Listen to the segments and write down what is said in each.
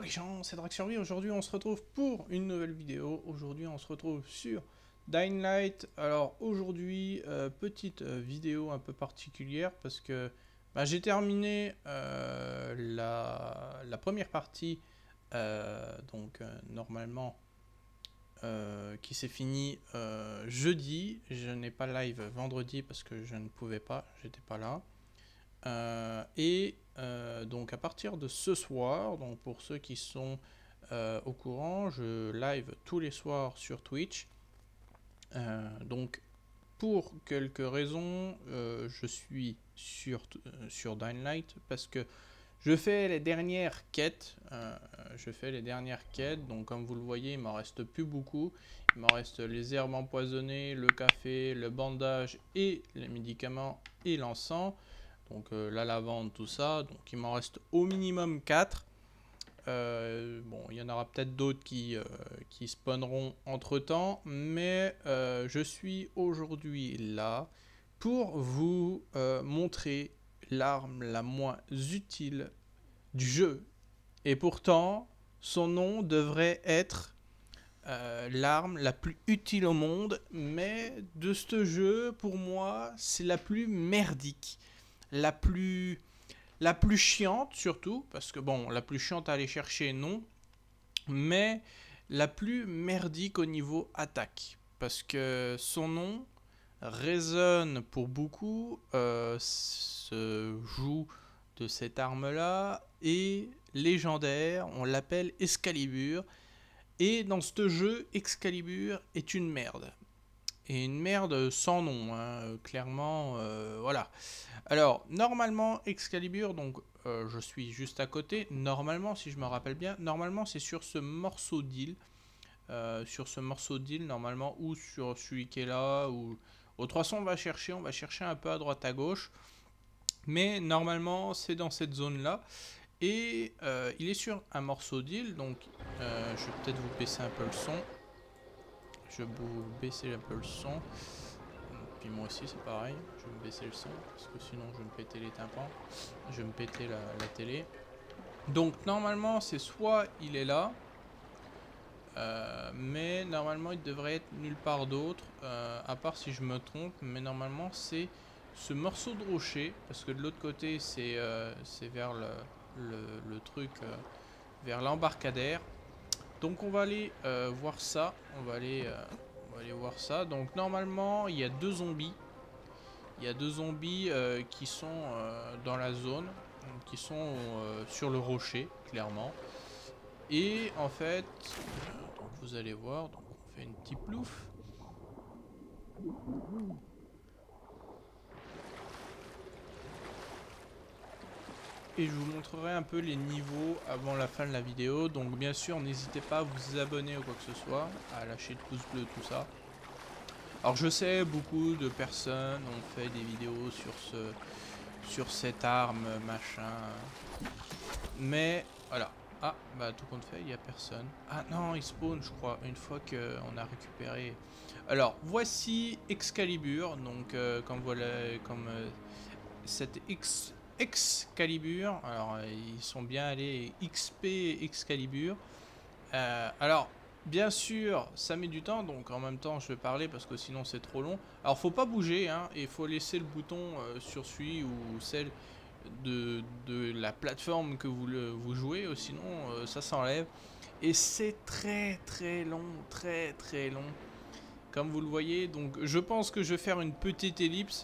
les gens, c'est Drac Survie. Aujourd'hui, on se retrouve pour une nouvelle vidéo. Aujourd'hui, on se retrouve sur Dying Light. Alors, aujourd'hui, petite vidéo un peu particulière parce que j'ai terminé la première partie, normalement, qui s'est finie jeudi. Je n'ai pas live vendredi parce que je ne pouvais pas, j'étais pas là. Donc à partir de ce soir, donc pour ceux qui sont au courant, je live tous les soirs sur Twitch. Donc pour quelques raisons, je suis sur Dying Light parce que je fais les dernières quêtes. Donc comme vous le voyez, il m'en reste plus beaucoup. Il m'en reste les herbes empoisonnées, le café, le bandage et les médicaments et l'encens. Donc la lavande, tout ça. Donc il m'en reste au minimum 4. Bon, il y en aura peut-être d'autres qui spawneront entre temps. Mais je suis aujourd'hui là pour vous montrer l'arme la moins utile du jeu. Et pourtant, son nom devrait être l'arme la plus utile au monde. Mais de ce jeu, pour moi, c'est la plus merdique. La plus chiante surtout, parce que bon, la plus chiante à aller chercher, non, mais la plus merdique au niveau attaque, parce que son nom résonne pour beaucoup, se joue de cette arme-là, et légendaire, on l'appelle Excalibur, et dans ce jeu, Excalibur est une merde. Et une merde sans nom, hein, clairement, voilà. Alors, normalement, Excalibur, donc je suis juste à côté. Normalement, si je me rappelle bien, normalement c'est sur ce morceau d'île. Normalement, ou sur celui qui est là, ou... Au 300, on va chercher un peu à droite à gauche. Mais normalement, c'est dans cette zone-là. Et il est sur un morceau d'île, donc je vais peut-être vous baisser un peu le son. Je vais vous baisser un peu le son. Puis moi aussi c'est pareil, je vais me baisser le son parce que sinon je vais me péter les tympans, je vais me péter la télé. Donc normalement c'est soit il est là, mais normalement il devrait être nulle part d'autre, à part si je me trompe, mais normalement c'est ce morceau de rocher, parce que de l'autre côté c'est vers le truc, vers l'embarcadère. Donc on va aller voir ça, on va aller voir ça. Donc normalement il y a deux zombies. Il y a deux zombies qui sont dans la zone, qui sont sur le rocher, clairement. Et en fait, donc vous allez voir, donc on fait une petite plouf. Et je vous montrerai un peu les niveaux avant la fin de la vidéo. Donc bien sûr, n'hésitez pas à vous abonner ou quoi que ce soit, à lâcher le pouce bleu, tout ça. Alors je sais, beaucoup de personnes ont fait des vidéos sur cette arme, machin. Mais voilà. Ah, bah tout compte fait, il n'y a personne. Ah non, il spawn, je crois, une fois qu'on a récupéré. Alors, voici Excalibur. Donc, cette Excalibur. Alors, ils sont bien allés XP Excalibur. Alors, bien sûr, ça met du temps. Donc, en même temps, je vais parler parce que sinon, c'est trop long. Alors, faut pas bouger, hein. Il faut laisser le bouton sur celui ou celle de la plateforme que vous jouez, sinon ça s'enlève. Et c'est très long, très long. Comme vous le voyez, donc je pense que je vais faire une petite ellipse.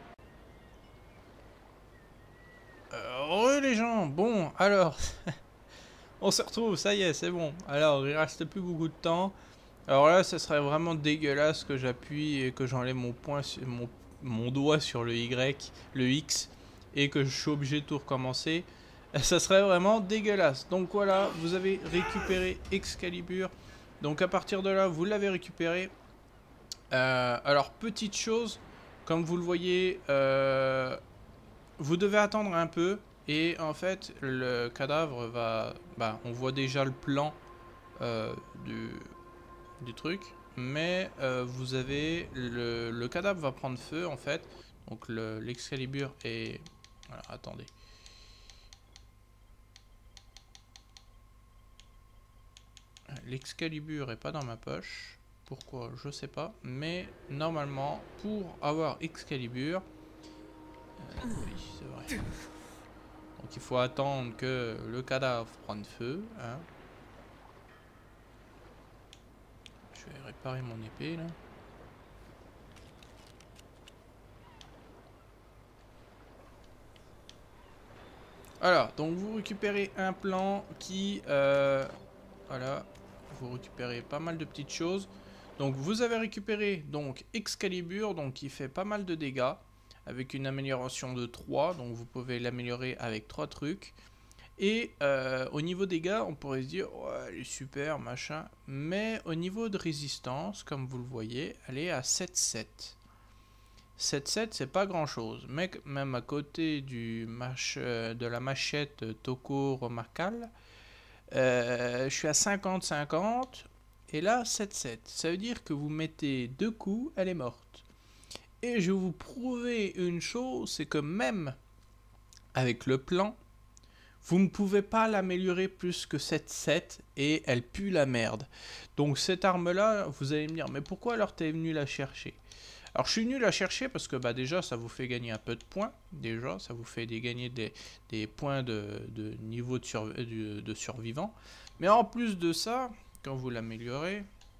Les gens, bon, alors, on se retrouve, ça y est, c'est bon. Alors, il reste plus beaucoup de temps. Alors là, ça serait vraiment dégueulasse que j'appuie et que j'enlève mon doigt sur le Y, le X, et que je suis obligé de tout recommencer. Ça serait vraiment dégueulasse. Donc voilà, vous avez récupéré Excalibur. Donc à partir de là, vous l'avez récupéré. Alors petite chose, comme vous le voyez, vous devez attendre un peu. Et en fait, le cadavre va... on voit déjà le plan du truc. Mais vous avez... Le cadavre va prendre feu en fait. Donc l'Excalibur est... Voilà, attendez. l'Excalibur est pas dans ma poche. Pourquoi? Je sais pas. Mais normalement, pour avoir Excalibur... oui, c'est vrai. Donc il faut attendre que le cadavre prenne feu. Hein. Je vais réparer mon épée là. Alors, donc vous récupérez un plan qui... voilà, vous récupérez pas mal de petites choses. Donc vous avez récupéré donc Excalibur, donc qui fait pas mal de dégâts, avec une amélioration de 3, donc vous pouvez l'améliorer avec 3 trucs. Et au niveau dégâts, on pourrait se dire, ouais, elle est super, machin. Mais au niveau de résistance, comme vous le voyez, elle est à 7,7. 7,7 c'est pas grand chose, mais même à côté de la machette Toko Romarcal, je suis à 50-50 et là 7,7. Ça veut dire que vous mettez 2 coups, elle est morte. Et je vais vous prouver une chose, c'est que même avec le plan, vous ne pouvez pas l'améliorer plus que 7,7 et elle pue la merde. Donc cette arme là, vous allez me dire, mais pourquoi alors t'es venu la chercher? Alors je suis venu la chercher parce que bah, déjà ça vous fait gagner un peu de points, déjà ça vous fait gagner des points de niveau de survivant. Mais en plus de ça, quand vous l'améliorez,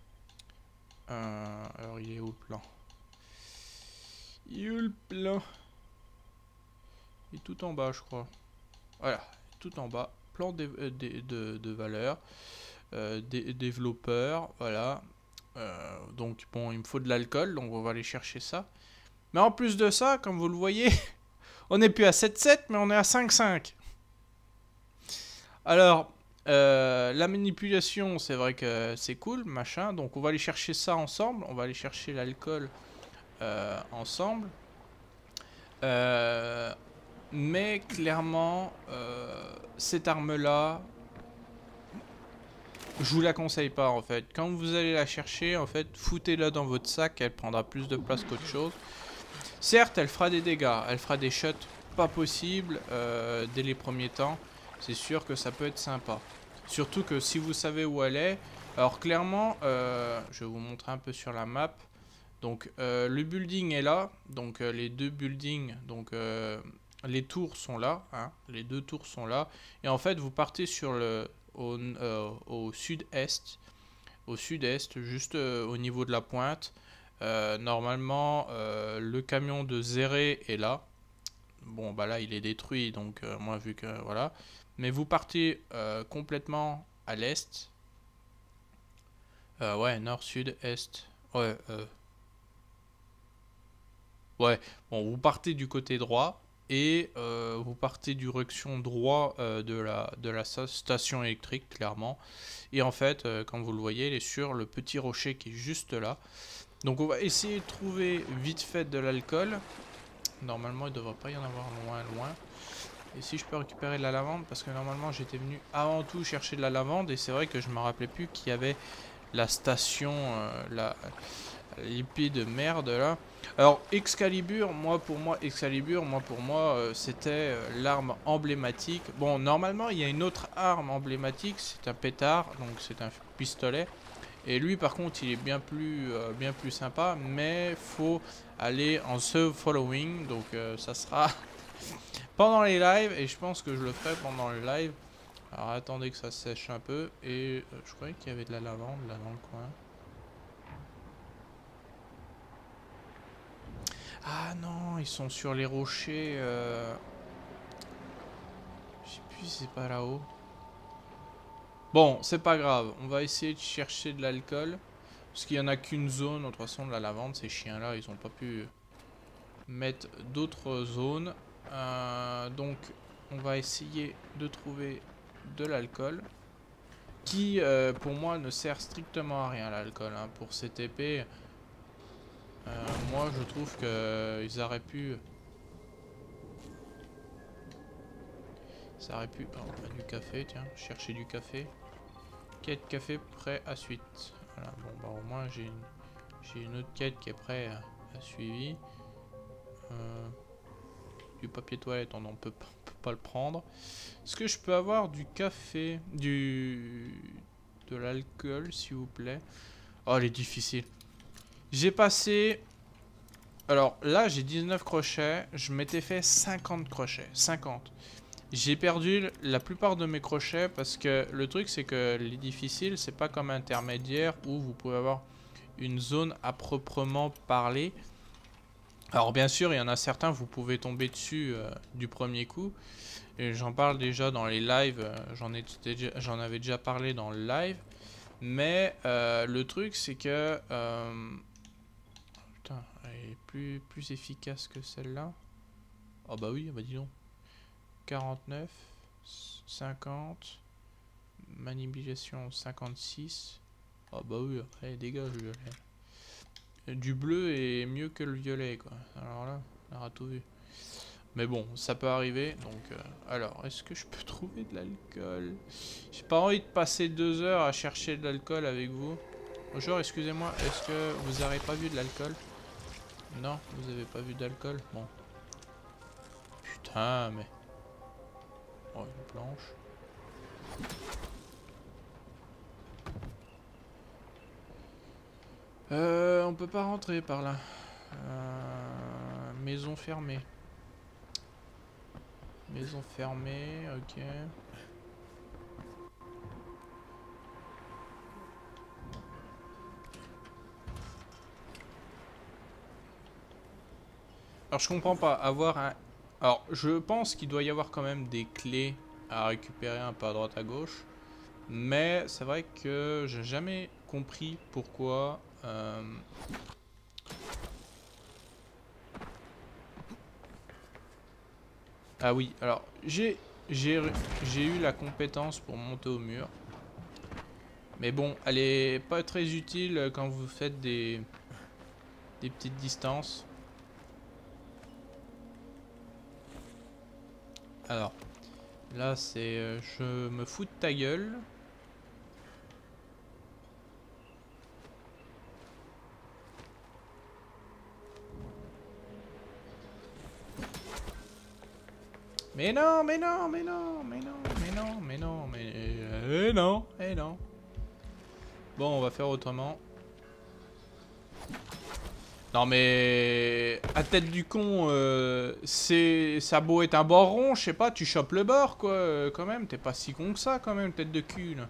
alors il est où le plan? Il est où le plan? Il est tout en bas je crois. Voilà, tout en bas, plan de valeur, développeur, voilà. Donc bon, il me faut de l'alcool, donc on va aller chercher ça. Mais en plus de ça, comme vous le voyez, on n'est plus à 7,7, mais on est à 5,5. Alors, la manipulation, c'est vrai que c'est cool, machin. Donc on va aller chercher ça ensemble. On va aller chercher l'alcool ensemble. Mais clairement, cette arme-là, je vous la conseille pas en fait. Quand vous allez la chercher, en fait, foutez-la dans votre sac. Elle prendra plus de place qu'autre chose. Certes, elle fera des dégâts, elle fera des shots pas possibles dès les premiers temps. C'est sûr que ça peut être sympa. Surtout que si vous savez où elle est. Alors clairement, je vais vous montrer un peu sur la map. Donc le building est là. Donc les deux buildings, donc les tours sont là. Hein, les deux tours sont là. Et en fait, vous partez sur au sud-est. Au sud-est, juste au niveau de la pointe. Normalement, le camion de Zéré est là. Bon, bah là, il est détruit, donc moi, vu que voilà. Mais vous partez complètement à l'est. Ouais, nord, sud, est. Ouais, ouais. Bon, vous partez du côté droit et vous partez direction droit de la station électrique, clairement. Et en fait, comme vous le voyez, elle est sur le petit rocher qui est juste là. Donc on va essayer de trouver vite fait de l'alcool. Normalement il ne devrait pas y en avoir loin. Et si je peux récupérer de la lavande, parce que normalement j'étais venu avant tout chercher de la lavande. Et c'est vrai que je me rappelais plus qu'il y avait la station, l'épée de merde là. Alors Excalibur, moi pour moi c'était l'arme emblématique. Bon, normalement il y a une autre arme emblématique, c'est un pétard, donc c'est un pistolet. Et lui par contre il est bien plus sympa, mais faut aller en sub following, donc ça sera pendant les lives, et je pense que je le ferai pendant le live. Alors attendez que ça sèche un peu, et je croyais qu'il y avait de la lavande là dans le coin. Ah non, ils sont sur les rochers, je sais plus si c'est pas là-haut. Bon, c'est pas grave, on va essayer de chercher de l'alcool. Parce qu'il n'y en a qu'une zone, de toute façon, de la lavande, ces chiens-là, ils n'ont pas pu mettre d'autres zones. Donc, on va essayer de trouver de l'alcool. Qui, pour moi, ne sert strictement à rien, l'alcool. Hein. Pour cette épée, moi, je trouve qu'ils auraient pu... Ça aurait pu... Oh, on a du café, tiens, chercher du café. Quête café prêt à suite. Voilà, bon, bah au moins, j'ai une autre quête qui est prête à suivre. Du papier toilette, on ne peut pas le prendre. Est-ce que je peux avoir du café, du De l'alcool, s'il vous plaît. Oh, elle est difficile. J'ai passé... Alors là, j'ai 19 crochets. Je m'étais fait 50 crochets. 50. J'ai perdu la plupart de mes crochets parce que le truc, c'est que les difficiles, c'est pas comme intermédiaire où vous pouvez avoir une zone à proprement parler. Alors bien sûr, il y en a certains, vous pouvez tomber dessus du premier coup. Et j'en parle déjà dans les lives. J'en avais déjà parlé dans le live. Mais le truc, c'est que... putain, elle est plus efficace que celle-là. Oh bah oui, bah dis donc. 49, 50, manipulation 56. Oh bah oui, après dégage le violet. Du bleu est mieux que le violet quoi. Alors là, on aura tout vu. Mais bon, ça peut arriver. Donc, alors, est-ce que je peux trouver de l'alcool? J'ai pas envie de passer 2 heures à chercher de l'alcool avec vous. Bonjour, excusez-moi, est-ce que vous n'avez pas vu de l'alcool? Non, vous avez pas vu d'alcool? Bon. Putain, mais... Oh, une planche. On peut pas rentrer par là. Maison fermée. Maison fermée, ok. Alors je comprends pas, avoir un... Alors je pense qu'il doit y avoir quand même des clés à récupérer un peu à droite à gauche. Mais c'est vrai que j'ai jamais compris pourquoi... Ah oui, alors j'ai eu la compétence pour monter au mur. Mais bon, elle est pas très utile quand vous faites des petites distances. Alors, là c'est je me fous de ta gueule. Mais non, mais non, mais non, mais non, mais non, mais non, mais non, et non. Bon, on va faire autrement. Non mais... À tête du con, ça beau être un bord rond, je sais pas, tu chopes le bord quoi, quand même, t'es pas si con que ça quand même, tête de cul là.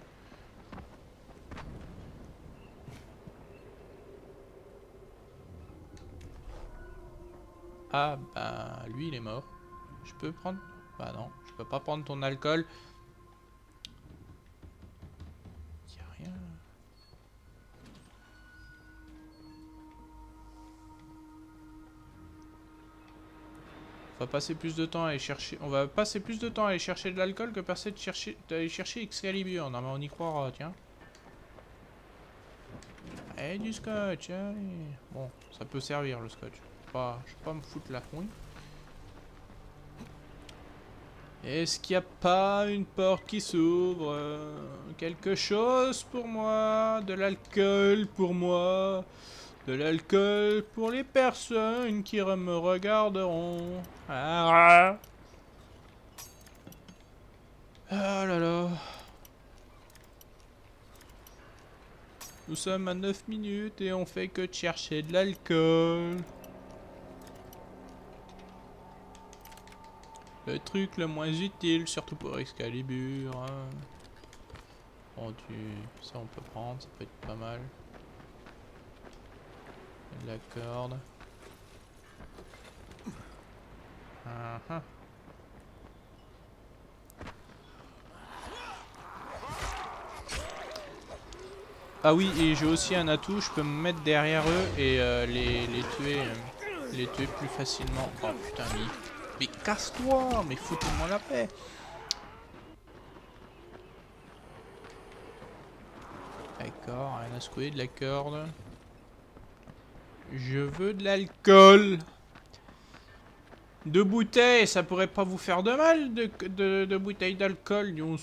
Ah bah lui il est mort. Je peux prendre... Bah non, je peux pas prendre ton alcool. Y'a rien. On va passer plus de temps à aller chercher... On va passer plus de temps à aller chercher de l'alcool que passer d'aller chercher Excalibur. Non mais on y croira, tiens. Et du scotch, allez. Bon, ça peut servir le scotch. Je vais pas me foutre la fouille. Est-ce qu'il n'y a pas une porte qui s'ouvre? Quelque chose pour moi? De l'alcool pour moi? De l'alcool pour les personnes qui me regarderont? Ah là là. Nous sommes à 9 minutes et on fait que de chercher de l'alcool. Le truc le moins utile, surtout pour Excalibur. Hein. Bon, ça on peut prendre, ça peut être pas mal. De la corde. Ah oui, et j'ai aussi un atout, je peux me mettre derrière eux et les tuer plus facilement. Oh putain, mais casse-toi, mais foutez-moi la paix. D'accord, rien à secouer, de la corde. Je veux de l'alcool. 2 bouteilles, ça pourrait pas vous faire de mal de bouteilles d'alcool, Nyons.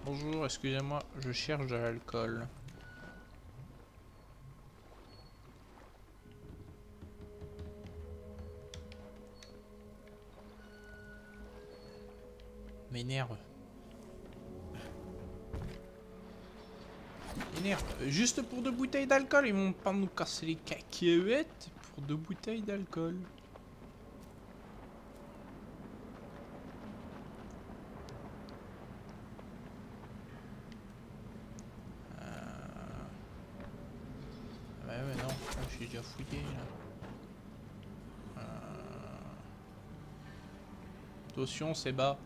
Bonjour, excusez-moi, je cherche de l'alcool. M'énerve. M'énerve. Juste pour 2 bouteilles d'alcool, ils vont pas nous casser les cacahuètes pour 2 bouteilles d'alcool. Ouais, non, j'ai déjà fouillé là. Attention, c'est bas.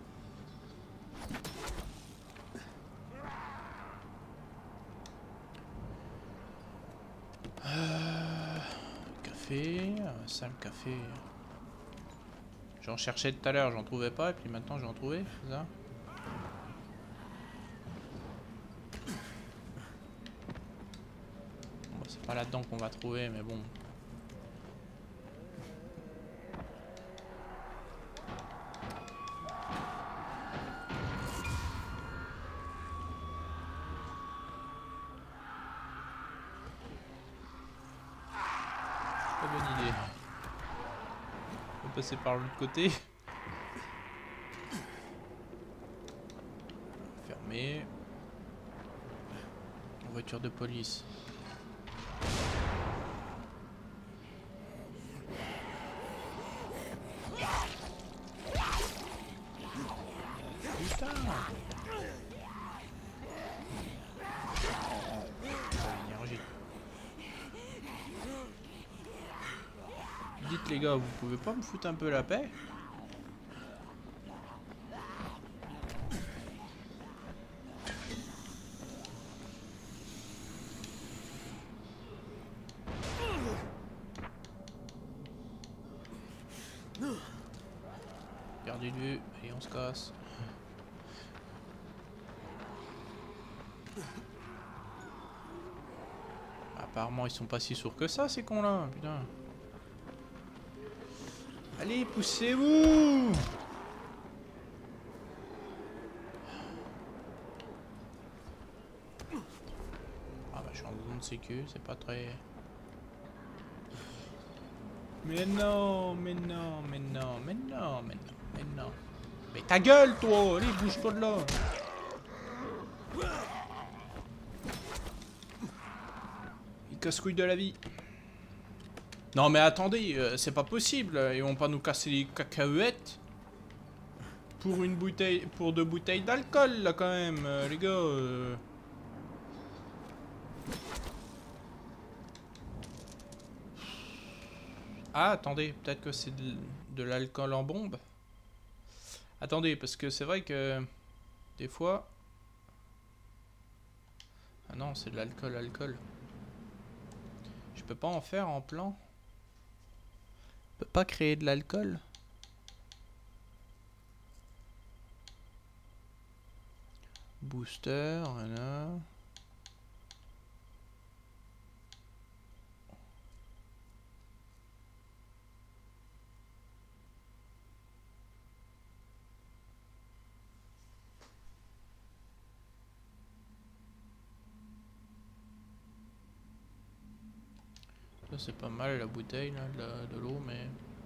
Café, ça le café. J'en cherchais tout à l'heure, j'en trouvais pas, et puis maintenant j'en trouvais, c'est ça? Bon, c'est pas là-dedans qu'on va trouver, mais bon. Très bonne idée. On va passer par l'autre côté. Fermé. Voiture de police. Putain! L'énergie. Dites les gars, vous pouvez pas me foutre un peu la paix? Perdu de vue, et on se casse. Apparemment ils sont pas si sourds que ça ces cons là, putain. Allez, poussez-vous! Ah bah je suis en zone de sécu, c'est pas très... Mais non, mais non, mais non, mais non, mais non, mais non. Mais ta gueule toi! Allez, bouge-toi de là! Il casse-couille de la vie. Non mais attendez, c'est pas possible, ils vont pas nous casser les cacahuètes pour une bouteille, pour 2 bouteilles d'alcool là quand même, les gars. Ah attendez, peut-être que c'est de l'alcool en bombe. Attendez, parce que c'est vrai que des fois... Ah non, c'est de l'alcool. Je peux pas en faire en plan. Je peux pas créer de l'alcool. Booster, voilà. Ça c'est pas mal la bouteille là, de l'eau, mais...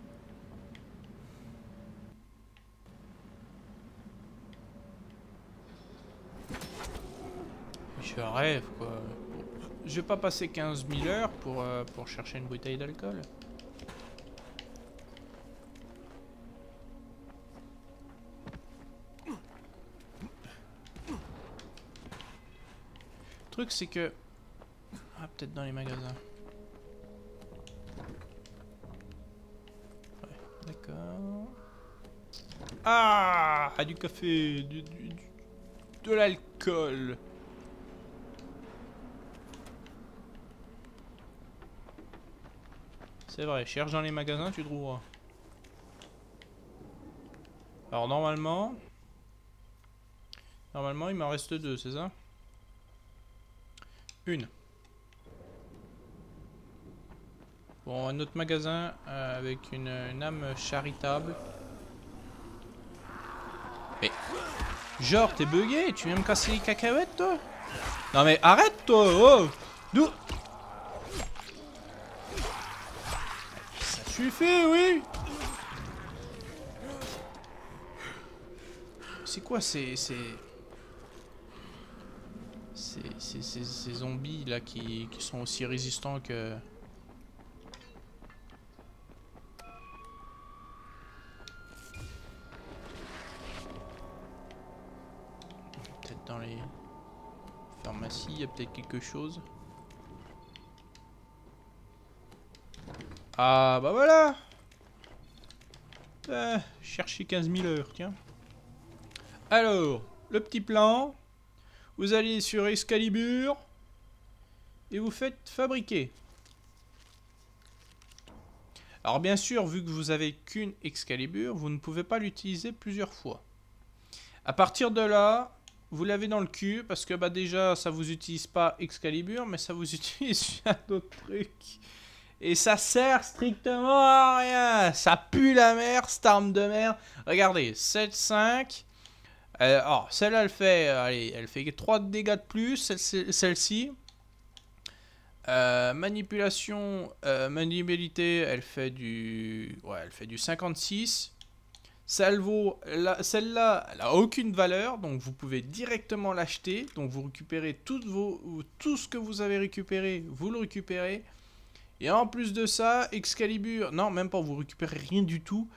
Je rêve quoi. Je vais pas passer 15 000 heures pour chercher une bouteille d'alcool. Le truc c'est que... Ah peut-être dans les magasins. Ouais, d'accord. Ah, du café, de l'alcool. C'est vrai, cherche dans les magasins, tu trouveras. Alors normalement, il m'en reste 2, c'est ça? Une. Bon, un autre magasin avec une âme charitable. Mais Genre, t'es bugué, tu viens me casser les cacahuètes, toi? Non mais arrête, toi, oh! D'où? Ça suffit, oui! C'est quoi ces zombies là qui sont aussi résistants que... Peut-être dans les pharmacies, il y a peut-être quelque chose. Ah bah voilà! Chercher 15 000 heures, tiens. Alors, le petit plan. Vous allez sur Excalibur et vous faites fabriquer. Alors bien sûr, vu que vous avez qu'une Excalibur, vous ne pouvez pas l'utiliser plusieurs fois. À partir de là, vous l'avez dans le cul parce que bah déjà, ça vous utilise pas Excalibur, mais ça vous utilise un autre truc. Et ça sert strictement à rien. Ça pue la merde, cette arme de merde. Regardez, 7-5. Alors, celle-là, elle fait, allez, elle fait 3 dégâts de plus, celle-ci. Manipulation, maniabilité, elle fait du 56. Celle-là, elle a aucune valeur, donc vous pouvez directement l'acheter. Donc vous récupérez tout ce que vous avez récupéré, vous le récupérez. Et en plus de ça, Excalibur, non, même pas, vous récupérez rien du tout.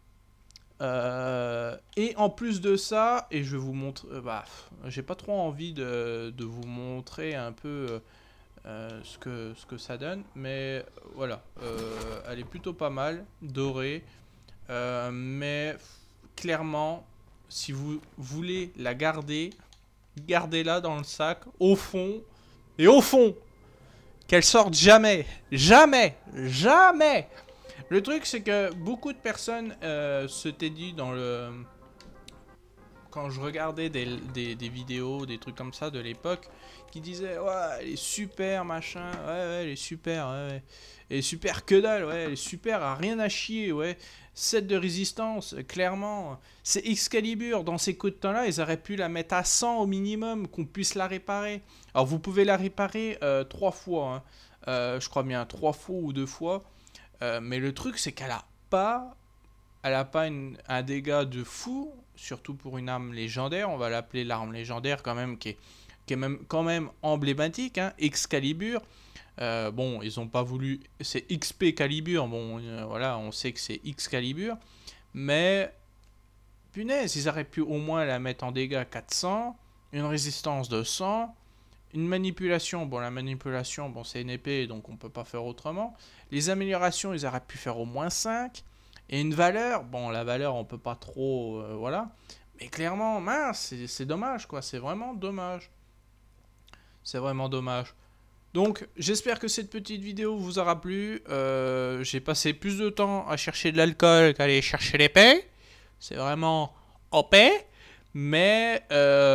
Et en plus de ça, et je vais vous montrer, j'ai pas trop envie de vous montrer un peu ce que ça donne, mais voilà, elle est plutôt pas mal, dorée, mais clairement, si vous voulez la garder, gardez-la dans le sac, au fond, et au fond, qu'elle sorte jamais, jamais, jamais. Le truc, c'est que beaucoup de personnes s'étaient dit dans le... Quand je regardais des vidéos, des trucs comme ça de l'époque, qui disaient « Ouais, elle est super, machin, ouais, elle est super, ouais. Elle est super que dalle, ouais, elle est super, à rien à chier, ouais. 7 de résistance, clairement. C'est Excalibur, dans ces coups de temps-là, ils auraient pu la mettre à 100 au minimum, qu'on puisse la réparer. Alors, vous pouvez la réparer 3 fois, hein. Je crois bien 3 fois ou 2 fois. Mais le truc, c'est qu'elle a pas un dégât de fou, surtout pour une arme légendaire. On va l'appeler l'arme légendaire quand même, qui est même quand même emblématique, hein, Excalibur. Bon, ils ont pas voulu, c'est XP Calibur. Bon, voilà, on sait que c'est Excalibur, mais punaise, ils auraient pu au moins la mettre en dégâts 400, une résistance de 100. Une manipulation, bon la manipulation, bon c'est une épée donc on peut pas faire autrement. Les améliorations, ils auraient pu faire au moins 5. Et une valeur, bon la valeur on peut pas trop, voilà. Mais clairement, mince, c'est dommage quoi, c'est vraiment dommage. C'est vraiment dommage. Donc j'espère que cette petite vidéo vous aura plu. J'ai passé plus de temps à chercher de l'alcool qu'à aller chercher l'épée. C'est vraiment OP. Mais,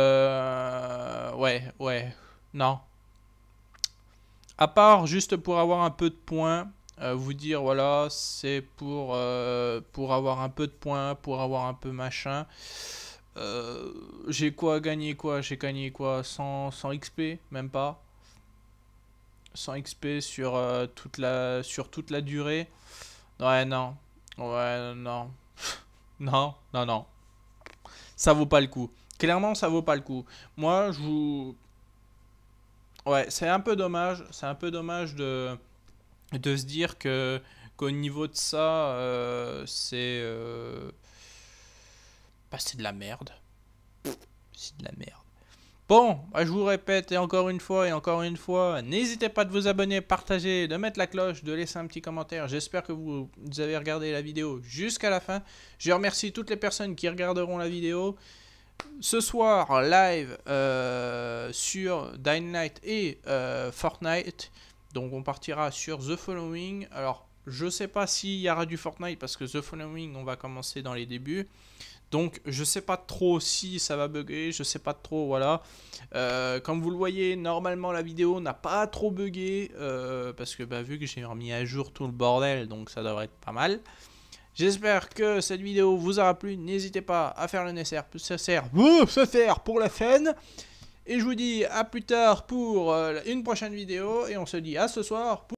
ouais. Non. À part juste pour avoir un peu de points, vous dire voilà, c'est pour avoir un peu de points, pour avoir un peu machin. J'ai quoi gagné quoi? J'ai gagné quoi? 100 XP? Même pas. 100 XP sur, toute la durée. Ouais, non. Ouais, non. Non. Ça vaut pas le coup. Clairement, ça vaut pas le coup. Moi, je vous... Ouais, c'est un peu dommage. C'est un peu dommage de se dire qu'au niveau de ça, c'est de la merde. C'est de la merde. Bon, bah, je vous répète et encore une fois, n'hésitez pas de vous abonner, partager, de mettre la cloche, de laisser un petit commentaire. J'espère que vous avez regardé la vidéo jusqu'à la fin. Je remercie toutes les personnes qui regarderont la vidéo. Ce soir, live sur Dying Light et Fortnite. Donc on partira sur The Following. Alors, je sais pas s'il y aura du Fortnite parce que The Following, on va commencer dans les débuts. Donc je sais pas trop si ça va bugger, je sais pas trop, voilà. Comme vous le voyez, normalement la vidéo n'a pas trop bugué. Parce que vu que j'ai remis à jour tout le bordel, donc ça devrait être pas mal. J'espère que cette vidéo vous aura plu. N'hésitez pas à faire le nécessaire pour la chaîne. Et je vous dis à plus tard pour une prochaine vidéo. Et on se dit à ce soir.